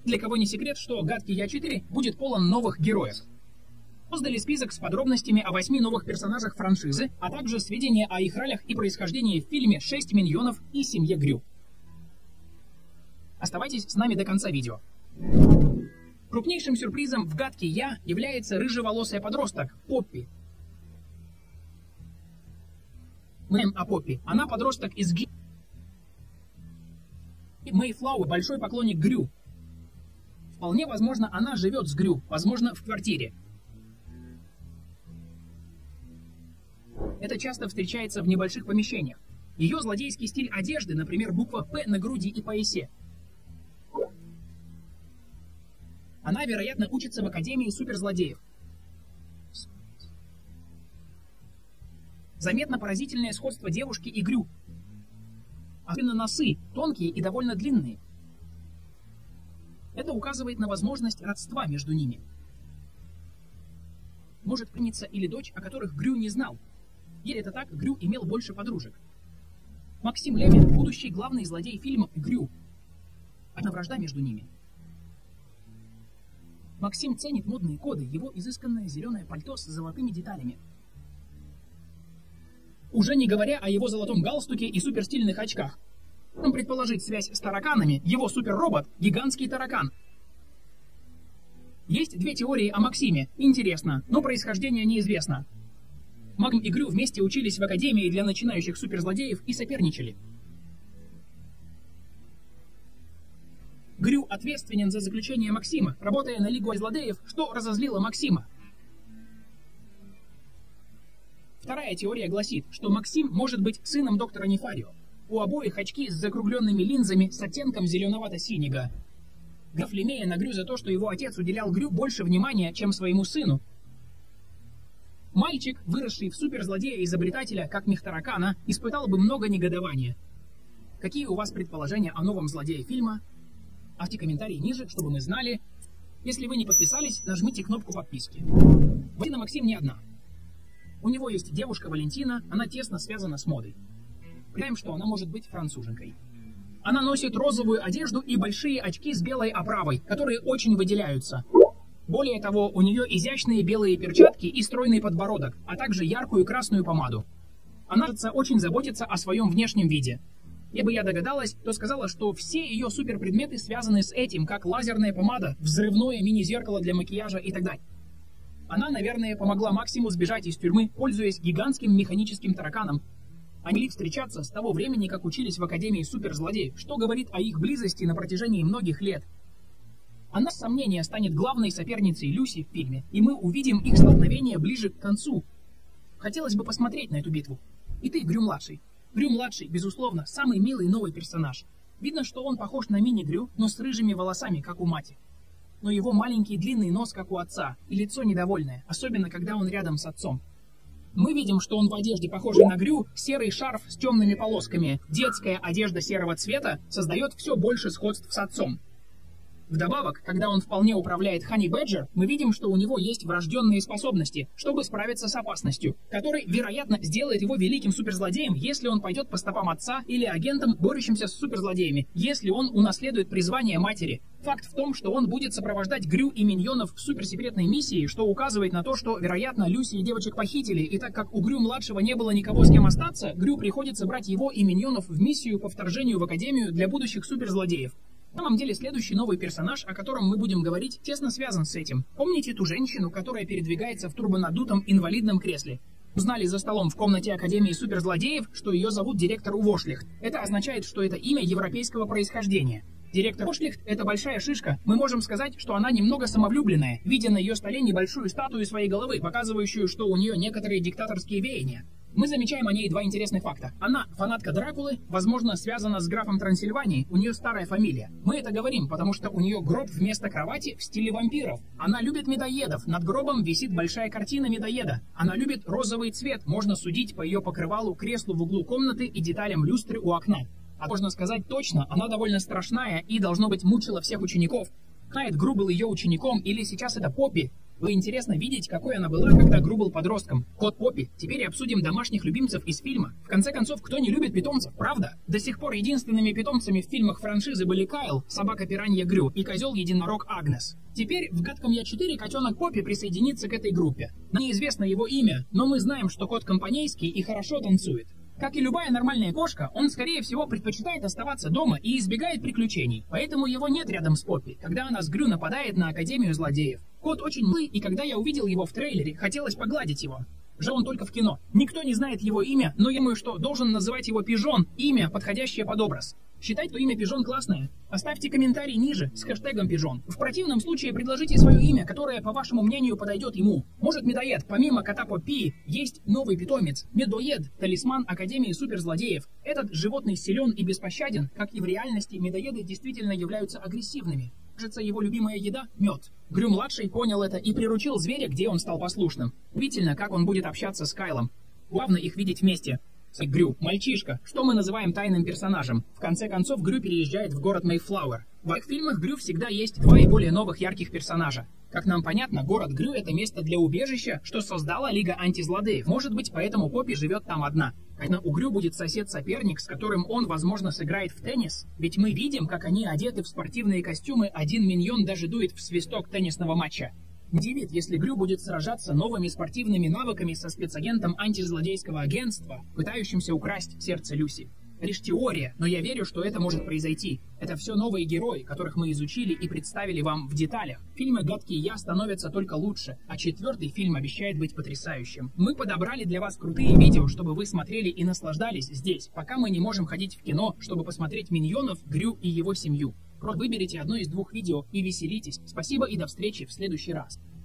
Для кого не секрет, что «Гадкий я 4» будет полон новых героев. Создали список с подробностями о 8 новых персонажах франшизы, а также сведения о их ролях и происхождении в фильме «6 миньонов» и семье Грю. Оставайтесь с нами до конца видео. Крупнейшим сюрпризом в «Гадкий я» является рыжеволосая подросток Поппи. Мэм о Поппи. Она подросток из Мэйфлауэр, большой поклонник Грю. Вполне возможно, она живет с Грю, возможно, в квартире. Это часто встречается в небольших помещениях. Ее злодейский стиль одежды, например, буква «П» на груди и поясе. Она, вероятно, учится в Академии суперзлодеев. Заметно поразительное сходство девушки и Грю. Особенно носы, тонкие и довольно длинные. Это указывает на возможность родства между ними. Может племянница или дочь, о которых Грю не знал. Если это так, Грю имел больше подружек. Максим Левин, будущий главный злодей фильма «Грю». Одна вражда между ними. Максим ценит модные коды, его изысканное зеленое пальто с золотыми деталями. Уже не говоря о его золотом галстуке и суперстильных очках. Можно предположить связь с тараканами, его суперробот — гигантский таракан. Есть две теории о Максиме. Интересно, но происхождение неизвестно. Максим и Грю вместе учились в Академии для начинающих суперзлодеев и соперничали. Грю ответственен за заключение Максима, работая на Лигу злодеев, что разозлило Максима. Вторая теория гласит, что Максим может быть сыном доктора Нефарио. У обоих очки с закругленными линзами с оттенком зеленовато-синего. Граф Лемея на Грю за то, что его отец уделял Грю больше внимания, чем своему сыну. Мальчик, выросший в суперзлодея-изобретателя, как Мехтаракана, испытал бы много негодования. Какие у вас предположения о новом злодее фильма? Оставьте комментарии ниже, чтобы мы знали. Если вы не подписались, нажмите кнопку подписки. Валентина Максим не одна. У него есть девушка Валентина, она тесно связана с модой. Представляем, что она может быть француженкой. Она носит розовую одежду и большие очки с белой оправой, которые очень выделяются. Более того, у нее изящные белые перчатки и стройный подбородок, а также яркую красную помаду. Она, кажется, очень заботится о своем внешнем виде. Если бы я догадалась, то сказала, что все ее суперпредметы связаны с этим, как лазерная помада, взрывное мини-зеркало для макияжа и так далее. Она, наверное, помогла Максиму сбежать из тюрьмы, пользуясь гигантским механическим тараканом. Они могли встречаться с того времени, как учились в Академии суперзлодеев, что говорит о их близости на протяжении многих лет. Она, без сомнения, станет главной соперницей Люси в фильме, и мы увидим их столкновение ближе к концу. Хотелось бы посмотреть на эту битву. И ты, Грю-младший. Грю-младший, безусловно, самый милый новый персонаж. Видно, что он похож на мини-Грю, но с рыжими волосами, как у мати. Но его маленький длинный нос, как у отца, и лицо недовольное, особенно когда он рядом с отцом. Мы видим, что он в одежде, похожей на Грю, серый шарф с темными полосками. Детская одежда серого цвета создает все больше сходств с отцом. Вдобавок, когда он вполне управляет Хани Бэджер, мы видим, что у него есть врожденные способности, чтобы справиться с опасностью, который, вероятно, сделает его великим суперзлодеем, если он пойдет по стопам отца, или агентом, борющимся с суперзлодеями, если он унаследует призвание матери. Факт в том, что он будет сопровождать Грю и миньонов в суперсекретной миссии, что указывает на то, что, вероятно, Люси и девочек похитили, и так как у Грю-младшего не было никого, с кем остаться, Грю приходится брать его и миньонов в миссию по вторжению в Академию для будущих суперзлодеев. На самом деле, следующий новый персонаж, о котором мы будем говорить, тесно связан с этим. Помните ту женщину, которая передвигается в турбонадутом инвалидном кресле? Узнали за столом в комнате Академии суперзлодеев, что ее зовут директор Вошлихт. Это означает, что это имя европейского происхождения. Директор Вошлихт — это большая шишка. Мы можем сказать, что она немного самовлюбленная, видя на ее столе небольшую статую своей головы, показывающую, что у нее некоторые диктаторские веяния. Мы замечаем о ней два интересных факта. Она фанатка Дракулы, возможно, связана с графом Трансильвании, у нее старая фамилия. Мы это говорим, потому что у нее гроб вместо кровати в стиле вампиров. Она любит медоедов, над гробом висит большая картина медоеда. Она любит розовый цвет, можно судить по ее покрывалу, креслу в углу комнаты и деталям люстры у окна. А можно сказать точно, она довольно страшная и, должно быть, мучила всех учеников. Знает, Гру был ее учеником, или сейчас это Поппи. Было интересно видеть, какой она была, когда Грю был подростком. Кот Поппи. Теперь обсудим домашних любимцев из фильма. В конце концов, кто не любит питомцев, правда? До сих пор единственными питомцами в фильмах франшизы были Кайл, собака-пиранья Грю, и козел-единорог Агнес. Теперь в «Гадком я 4» котенок Поппи присоединится к этой группе. Нам неизвестно его имя, но мы знаем, что кот компанейский и хорошо танцует. Как и любая нормальная кошка, он, скорее всего, предпочитает оставаться дома и избегает приключений, поэтому его нет рядом с Поппи, когда она с Грю нападает на Академию злодеев. Кот очень милый, и когда я увидел его в трейлере, хотелось погладить его. Жаль, он только в кино. Никто не знает его имя, но я думаю, что должен называть его Пижон, имя, подходящее под образ. Считайте, что имя Пижон классное? Оставьте комментарий ниже с хэштегом Пижон. В противном случае предложите свое имя, которое, по вашему мнению, подойдет ему. Может, Медоед, помимо кота Поппи, есть новый питомец. Медоед, талисман Академии суперзлодеев. Этот животный силен и беспощаден, как и в реальности, медоеды действительно являются агрессивными. Кажется, его любимая еда – мед. Грю-младший понял это и приручил зверя, где он стал послушным. Удивительно, как он будет общаться с Кайлом. Главное их видеть вместе. Грю, мальчишка, что мы называем тайным персонажем. В конце концов, Грю переезжает в город Мейфлауэр. В этих фильмах Грю всегда есть два и более новых ярких персонажа. Как нам понятно, город Грю — это место для убежища, что создала Лига антизлодеев. Может быть, поэтому Поппи живет там одна. Конечно, у Грю будет сосед-соперник, с которым он, возможно, сыграет в теннис. Ведь мы видим, как они одеты в спортивные костюмы, один миньон даже дует в свисток теннисного матча. Удивит, если Грю будет сражаться новыми спортивными навыками со спецагентом антизлодейского агентства, пытающимся украсть сердце Люси. Лишь теория, но я верю, что это может произойти. Это все новые герои, которых мы изучили и представили вам в деталях. Фильмы «Гадкий я» становятся только лучше, а 4-й фильм обещает быть потрясающим. Мы подобрали для вас крутые видео, чтобы вы смотрели и наслаждались здесь, пока мы не можем ходить в кино, чтобы посмотреть «Миньонов», Грю и его семью. Просто выберите одно из двух видео и веселитесь. Спасибо и до встречи в следующий раз.